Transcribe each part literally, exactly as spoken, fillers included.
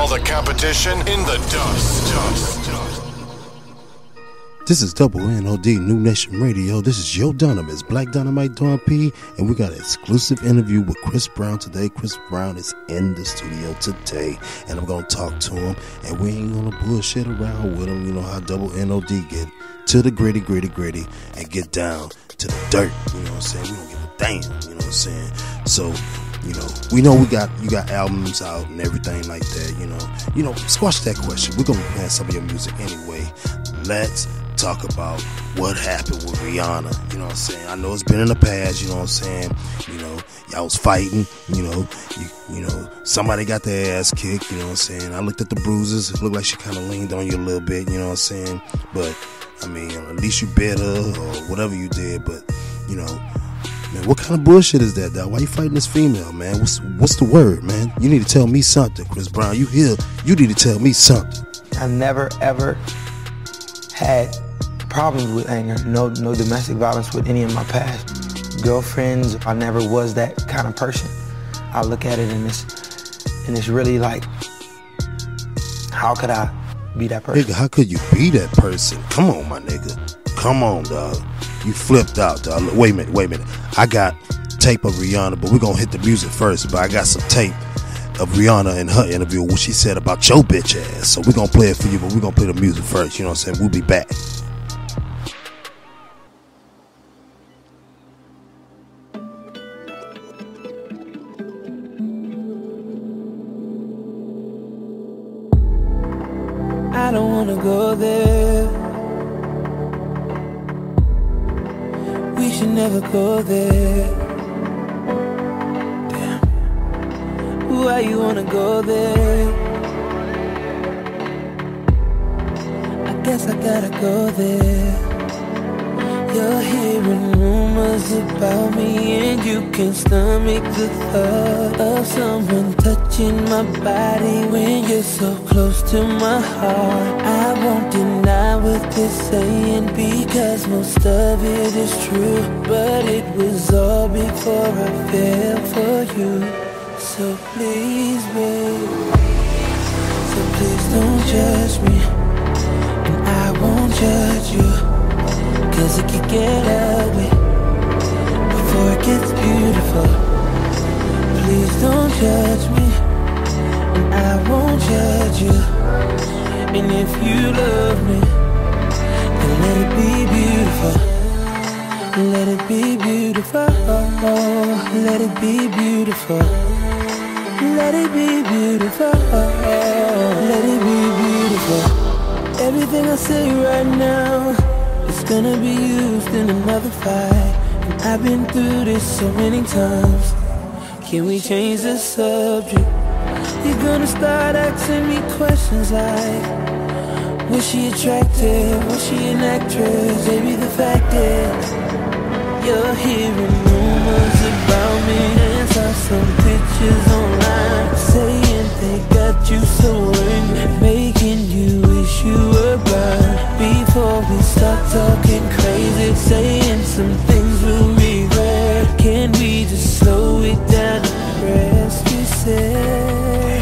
all the competition in the dust. dust, dust. This is Double N O D New Nation Radio. This is Yo Dunamis, Black Dynamite Don P, and we got an exclusive interview with Chris Brown today. Chris Brown is in the studio today, and I'm going to talk to him, and we ain't going to bullshit around with him. You know how Double N O D get to the gritty, gritty, gritty, and get down to the dirt. You know what I'm saying? We don't give a damn. You know what I'm saying? So, you know, we know we got you got albums out and everything like that. You know, you know, squash that question. We're going to be playing some of your music anyway. Let's talk about what happened with Rihanna. You know what I'm saying? I know it's been in the past. You know what I'm saying? You know, y'all was fighting. You know, you, you know, somebody got their ass kicked. You know what I'm saying? I looked at the bruises. It looked like she kind of leaned on you a little bit. You know what I'm saying? But I mean, at least you better or whatever you did. But you know, man, what kind of bullshit is that, dog? Why you fighting this female, man? What's what's the word, man? You need to tell me something, Chris Brown. You here? You need to tell me something. I never ever had problems with anger. No, no domestic violence with any of my past girlfriends. I never was that kind of person. I look at it and it's and it's really like, how could I be that person? Nigga, how could you be that person? Come on, my nigga. Come on, dog. You flipped out, dog. Wait a minute, wait a minute. I got tape of Rihanna, but we're gonna hit the music first. But I got some tape of Rihanna in her interview, what she said about your bitch ass. So we're gonna play it for you, but we're gonna play the music first. You know what I'm saying? We'll be back. I don't wanna go there. We should never go there. Damn. Why you wanna go there? I guess I gotta go there. You're hearing rumors about me, and you can't stomach the thought of someone touching my body when you're so close to my heart. I won't deny what they're saying, because most of it is true, but it was all before I fell for you. So please, babe, so please don't judge me, and I won't judge you. Cause it could get ugly before it gets beautiful. Please don't judge me, and I won't judge you. And if you love me, then let it be beautiful. Let it be beautiful. Let it be beautiful. Let it be beautiful. Let it be beautiful. Everything I say right now, it's gonna be used in another fight. And I've been through this so many times. Can we change the subject? You're gonna start asking me questions like, was she attractive? Was she an actress? Baby, the fact is, you're hearing rumors about me, and saw some pictures online saying they got you so angry, making you wish you were blind. Before we start talking crazy, saying some things we'll regret, can we just slow it down and rest? You said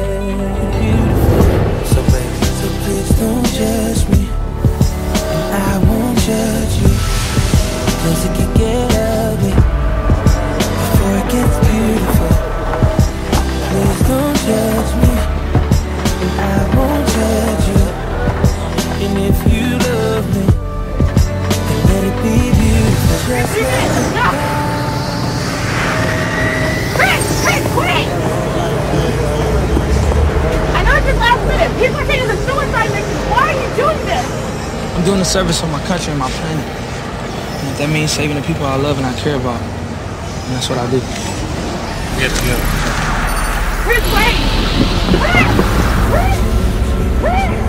beautiful. So baby, so please don't judge me, and I won't judge you. Cause it can get ugly before it gets beautiful. Please don't judge me, and I won't judge you. And if you love me, then let it be beautiful. Just let it go. Chris! Chris, wait! I know it's just last minute. People are taking the suicide mission. Why are you doing this? I'm doing a service for my country and my planet. And if that means saving the people I love and I care about, then that's what I do. Yes, yes. Chris, wait! Chris! Chris! Chris!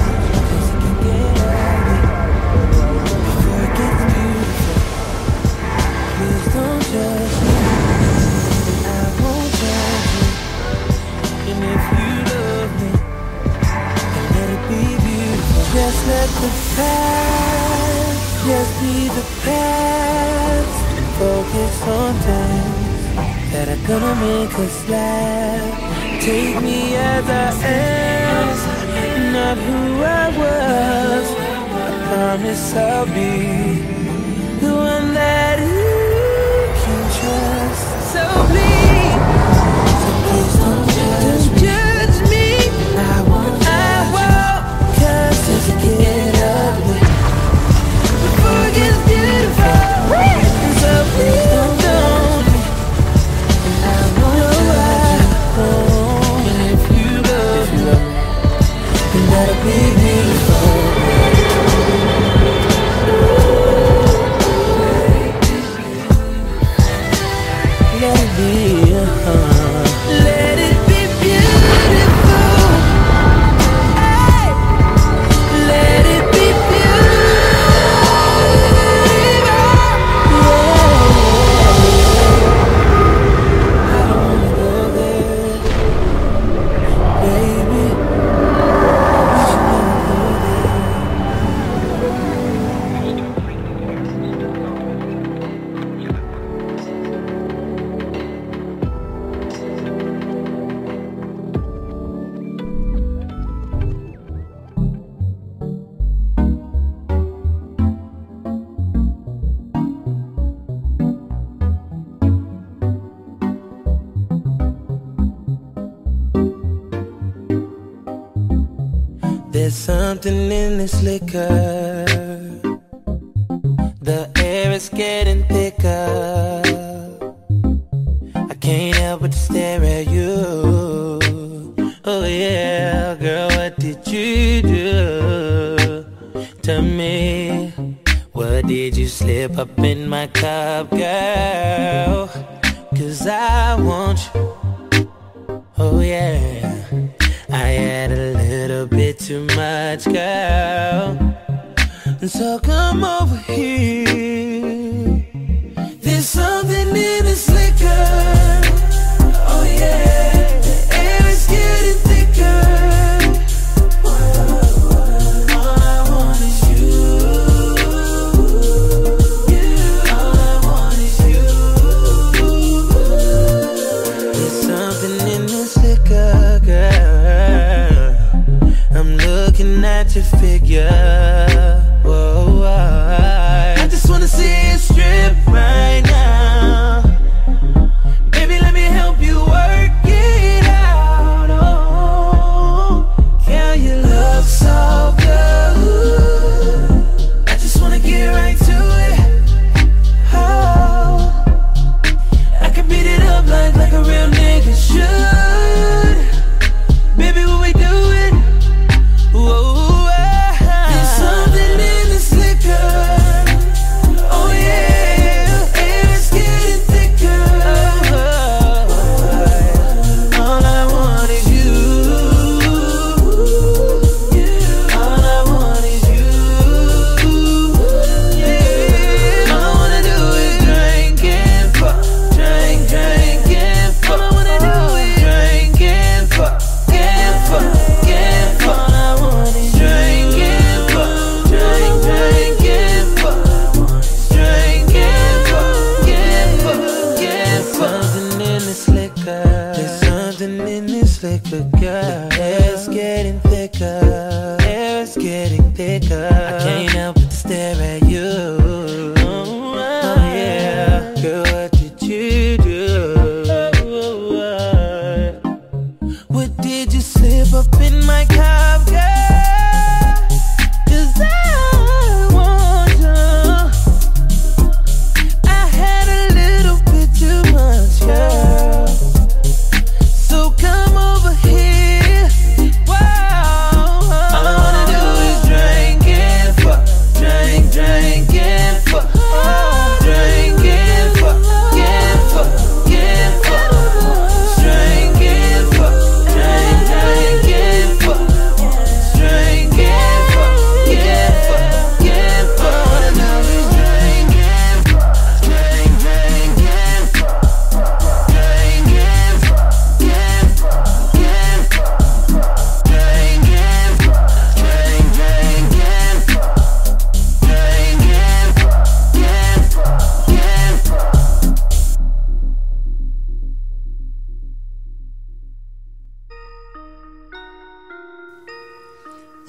Just let the past just be the past, and focus on things that are gonna make us laugh. Take me as I am. not who I was. I promise I'll be the one that you can trust. So please, so please don't judge me. Judge me. I won't, I won't, cause if you get ugly before it gets beautiful, so please don't judge me. And I won't judge you. And if you love me, then that'll be beautiful. Let it be, uh-huh. Let it be beautiful. Hey. Let it be beautiful. Yeah. I don't wanna go there, baby. We should never go there. There's something in this liquor. The air is getting thicker. I can't help but stare at you. Oh yeah, girl, what did you do? Tell me, what did you slip up in my cup, girl? Cause I want you. Oh yeah, I had a little bit too much, girl. And so come over here. There's something in this liquor. Oh yeah, the air is getting thicker. All I want is you. All I want is you. There's something in this liquor, girl. I'm looking at your figure. Whoa, I just wanna see it strip right now. Baby, let me help you work it out. Oh, girl, you look so good. I just wanna get right to it. Oh, I can beat it up like, like a real nigga should. Baby, when we do it, whoa. Girl, it's getting thicker. It's getting thicker. I can't help but stare at you. Oh, yeah. Girl, what did you do? What did you slip up in my cup, girl? Cause I want you. I had a little bit too much, girl. So come over here. Whoa. All I wanna do is drink and fuck, drink, drink and fuck.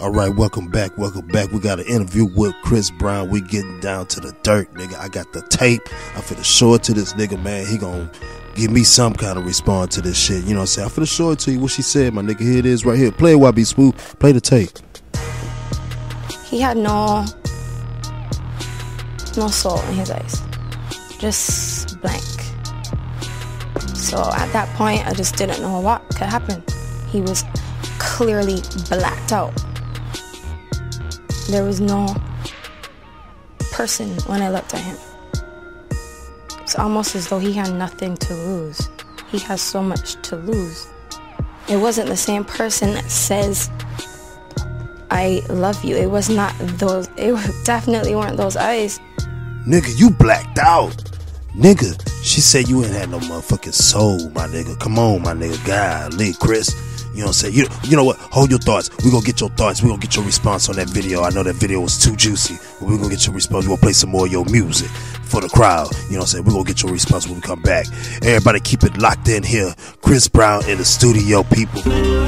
All right, welcome back, welcome back. We got an interview with Chris Brown. We getting down to the dirt, nigga. I got the tape. I'm finna show it to this nigga, man. He gonna give me some kind of response to this shit. You know what I'm saying? I'm finna show it to you what she said, my nigga. Here it is right here. Play it, Y B Smooth. Play the tape. He had no, no soul in his eyes. Just blank. So at that point, I just didn't know what could happen. He was clearly blacked out. There was no person when I looked at him. It's almost as though he had nothing to lose. He has so much to lose. It wasn't the same person that says, I love you. It was not those, it definitely weren't those eyes. Nigga, you blacked out. Nigga, she said you ain't had no motherfucking soul, my nigga. Come on, my nigga. Golly, Chris. You know what I'm saying? You, you know what? Hold your thoughts. We're going to get your thoughts. We're going to get your response on that video. I know that video was too juicy, but we're going to get your response. We're going to play some more of your music for the crowd. You know what I'm saying? We're going to get your response when we come back. Everybody keep it locked in here. Chris Brown in the studio, people.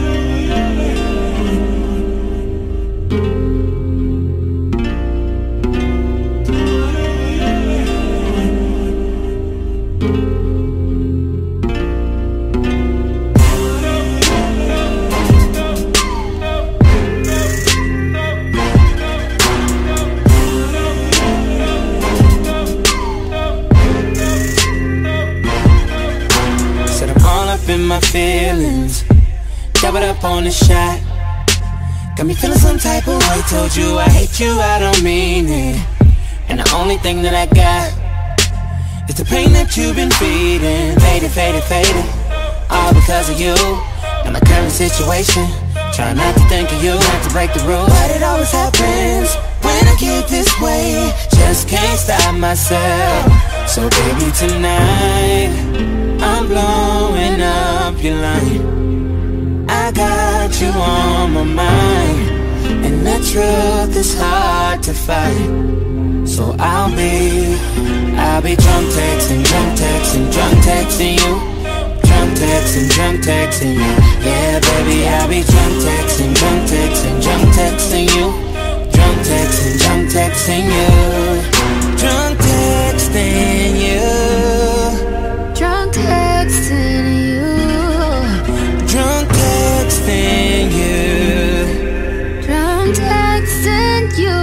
My feelings, doubled up on the shot. Got me feeling some type of way. Told you I hate you, I don't mean it. And the only thing that I got is the pain that you've been feeding. Faded, faded, faded, all because of you and my current situation. Try not to think of you, not to break the rules, but it always happens when I get this way. Just can't stop myself. So baby, tonight I'm blowing up your line. I got you on my mind, and the truth is hard to fight. So I'll be, I'll be drunk texting, drunk texting, drunk texting you. Drunk texting, drunk texting you. Yeah, baby, I'll be drunk texting, drunk texting, drunk texting you. Drunk texting, drunk texting you. Drunk texting you. Drunk texting you. Drunk texting you. Drunk texting you.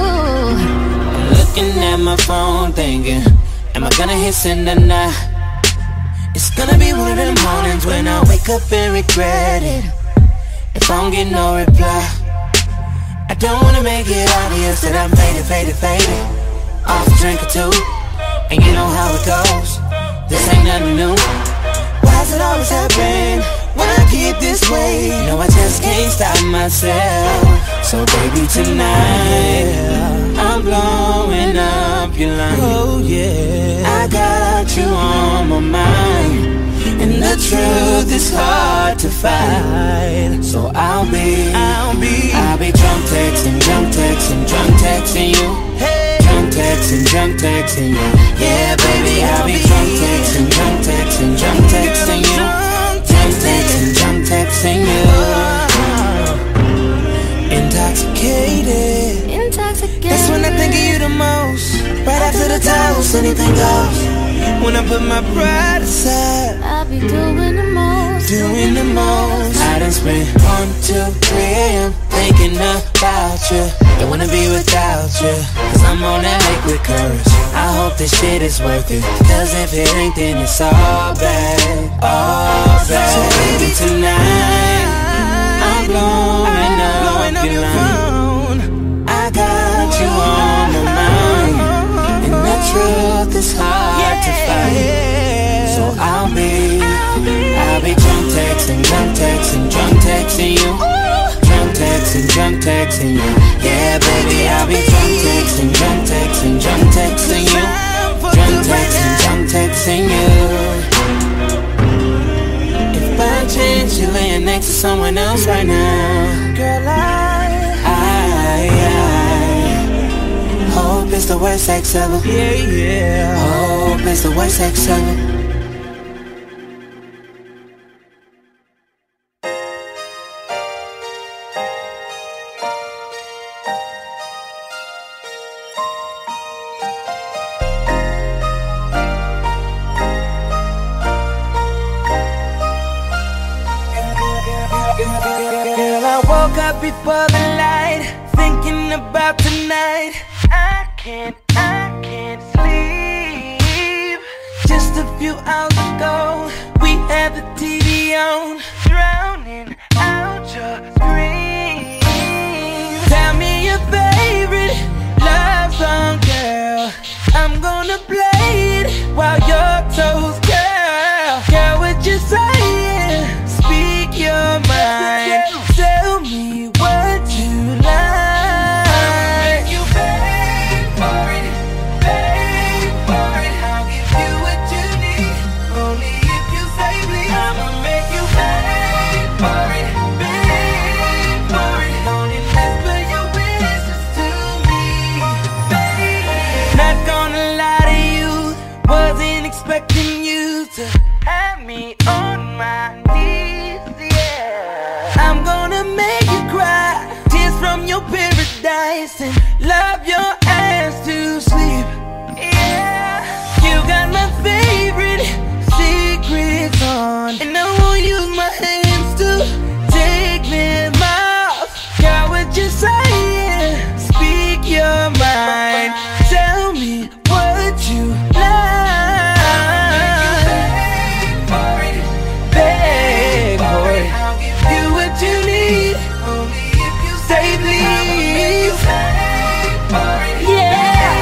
I'm looking at my phone thinking, am I gonna hit send or not? It's gonna be one of them mornings when I wake up and regret it if I don't get no reply. I don't wanna make it obvious that I'm faded, faded, faded off a drink or two, and you know how it goes. This ain't nothing new. Why's it always happen when I get this way? You know I just can't stop myself. So baby, tonight I'm blowing up your line. Oh yeah, I got you on my mind, and the truth is hard to fight. So I'll be, I'll be, I'll be drunk texting, drunk texting, drunk texting you. Hey, drunk texting, drunk texting you. Yeah, baby, I'll be drunk texting, drunk texting, drunk texting you. Drunk texting, drunk texting you. Intoxicated, intoxicated. That's when I think of you the most. Right after the toast, anything goes. When I put my pride aside, I'll be doing the most, doing the most. I done spent one, two, three a m thinking about you. Don't wanna be without you, cause I'm on that liquid courage. I hope this shit is worth it, cause if it ain't then it's all bad, all bad. So baby, tonight I'm blowing up your line. I got you on my mind, and the truth is hard to fight. So I'll be, I'll be drunk texting, drunk texting, drunk texting you. Drunk texting, drunk texting you. Yeah, baby, I'll be drunk texting, drunk texting, drunk texting you. Drunk texting, drunk texting you. If by chance you're laying next to someone else right now, girl, I, I, I hope it's the worst sex ever. Yeah, yeah. Hope it's the worst sex ever. up before the light, thinking about tonight. I can't, I can't sleep. Just a few hours ago, we had the T V on, drowning out your screams. Tell me your favorite love song, girl. I'm gonna play it while your toes curl. Girl, what you saying? Speak your mind. Tell me what you like. You beg for it, beg for it. I'll give you what you need, only if you say please. I'ma make you beg for it, beg for it. Only whisper your wishes to me, babe. Not gonna lie to you, wasn't expecting you to have me on my knees, yeah. I'm gonna make you cry, tears from your paradise, and love your ass to sleep, yeah. You got my favorite secrets on, and I won't use my hands to take them off. Girl, what you saying? Speak your mind. Tell me what you like. Beg for it, beg for it. I'll give you what you need, only if you say please. Yeah.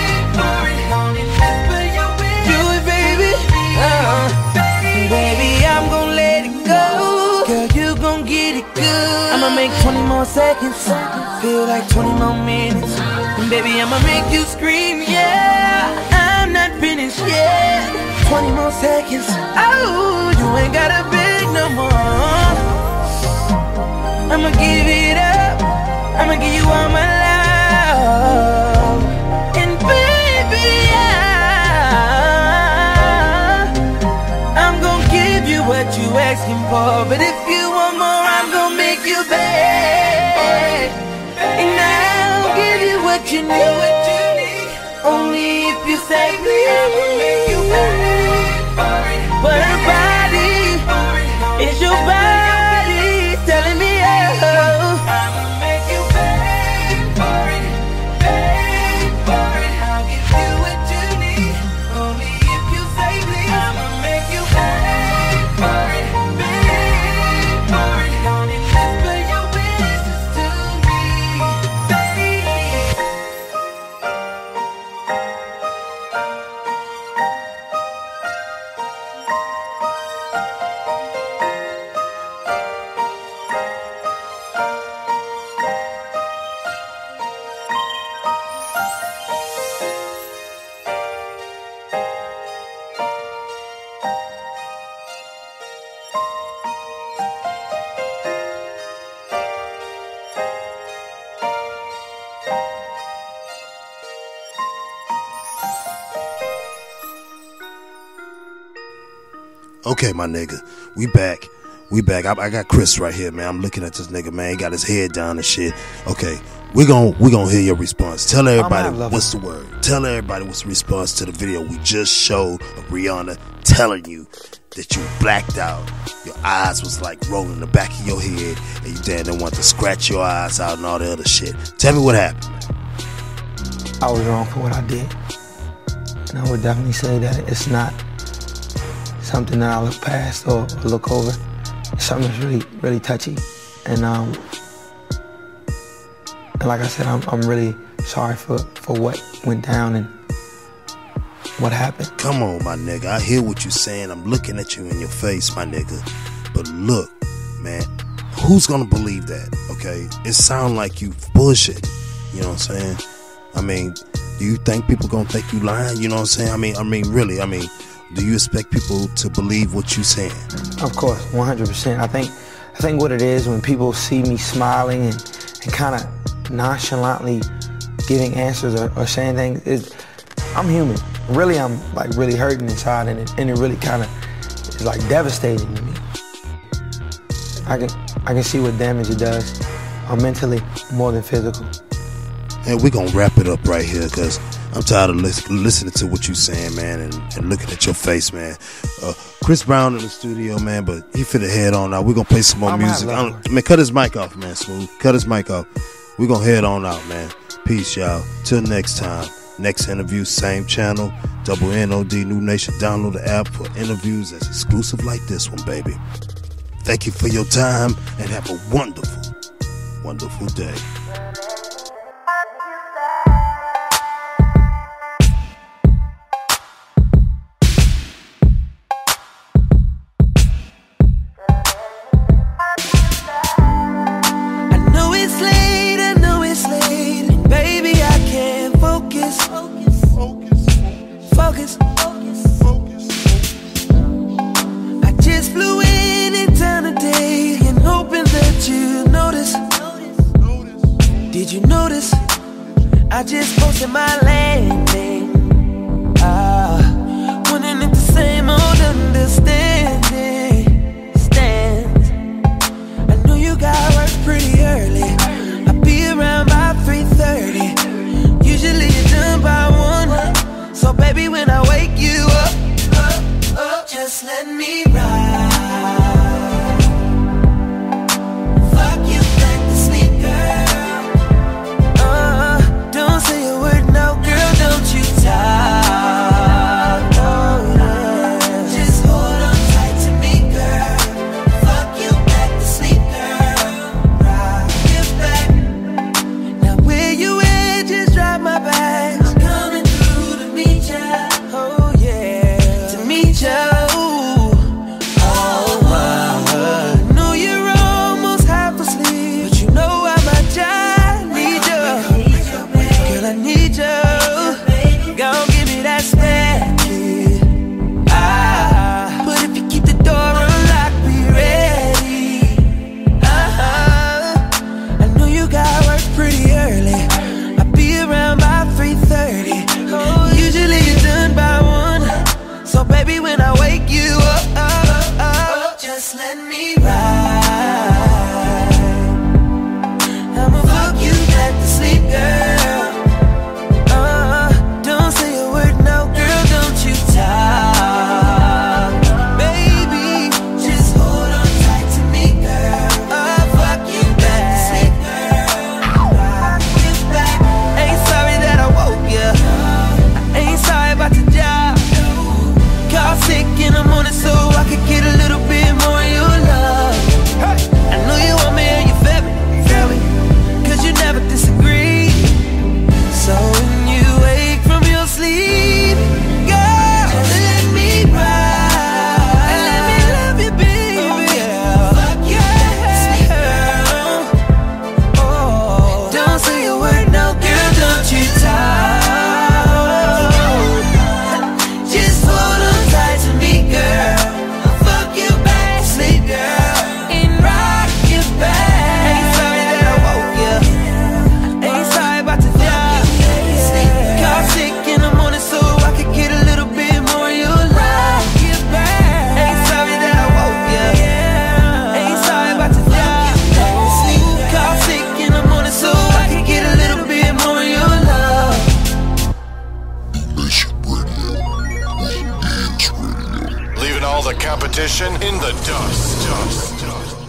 Do it, baby. Uh-uh. Baby, I'm gonna let it go. Girl, you gon' get it good. I'ma make twenty more seconds feel like twenty more minutes. And baby, I'ma make you scream, yeah. I'm not finished yet. twenty more seconds. Oh, you ain't gotta beg no more. I'ma give it up. I'ma give you all my love. And baby, I, I'm gonna give you what you asking for. But if you want more, I'm gonna make you beg. And I'll give you what you need, only if you say please. I'ma make you beg for it. But her body is your body telling me oh. I'ma make you beg for it, beg for it. I'll give you what you need, only if you say please. I'ma make you beg for it, beg for it. Only whisper your wishes to me, baby. Okay, my nigga, we back. We back. I, I got Chris right here, man. I'm looking at this nigga, man. He got his head down and shit. Okay, we gon' we gonna hear your response. Tell everybody what's the word. Tell everybody what's the response to the video we just showed of Rihanna telling you that you blacked out. Your eyes was like rolling the back of your head, and you damn near want to scratch your eyes out and all the other shit. Tell me what happened, man. I was wrong for what I did. And I would definitely say that it's not something that I look past or, or look over. It's something that's really, really touchy. And um, and like I said, I'm, I'm really sorry for, for what went down and what happened. Come on, my nigga. I hear what you're saying. I'm looking at you in your face, my nigga. But look, man, who's gonna believe that, okay? It sound like you bullshit. You know what I'm saying? I mean, do you think people gonna think you lying? You know what I'm saying? I mean, I mean, really, I mean, do you expect people to believe what you saying? Of course, one hundred percent. I think I think what it is when people see me smiling and, and kind of nonchalantly giving answers or, or saying things, is I'm human. Really, I'm like really hurting inside, and it, and it really kind of is like devastating to me. I can I can see what damage it does, uh, mentally more than physical. And we're gonna wrap it up right here, because I'm tired of listen, listening to what you saying, man, and, and looking at your face, man. Uh, Chris Brown in the studio, man, but he finna head on out. We're gonna play some more music. I don't, man, cut his mic off, man, Smooth. Cut his mic off. We're gonna head on out, man. Peace, y'all. Till next time. Next interview, same channel, Double N O D New Nation. Download the app for interviews that's exclusive like this one, baby. Thank you for your time, and have a wonderful, wonderful day. Focus, focus. I just flew in in town today and hoping that you notice. Did you notice? I just posted my landing. Ah, wondering if the same old understanding stands. I know you got work pretty early. I'll be around by three thirty. Usually you're done by one. So baby, when I wake you up, up, up, just let me ride. Fuck you back to sleep, girl. Uh, don't say a word, no, girl, don't you talk. Oh, yeah. Just hold on tight to me, girl. Fuck you back to sleep, girl. Ride you back. Now where you at, just drive my back. Oh yeah, to meet you. Oh wow, I know you're almost half asleep, but you know I'm a child. Need you, girl, I need you. Gon' give me that spare key. Ah, but if you keep the door unlocked, be ready. Uh-huh. I know you got work pretty early. I'll be around by three thirty. Usually you're done by one. So baby, when I wake you up, up, up, just let me ride. I'ma fuck you back to sleep, girl. Uh, don't say a word, no, girl, don't you talk. Baby, just hold on tight to me, girl. I'll fuck you back to sleep, girl. Rock you back. Ain't sorry that I woke you. Ain't sorry about the job. Call sick in the morning so I could get a little bit more of your love. Hey. I know you want me and you feel me, feel me, cause you never disagree. So when you wake from your sleep, girl, just let me ride and let me love you, baby. Oh, yeah. Fuck you back to sleep, girl. Oh, don't say a word, no, girl, don't you talk. Competition in the dust. dust, dust.